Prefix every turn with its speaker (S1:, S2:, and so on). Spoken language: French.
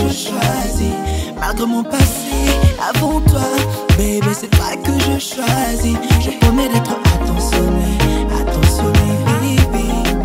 S1: choisis. Malgré mon passé, avant toi, baby, c'est toi que je choisis. Je promets d'être attentionné.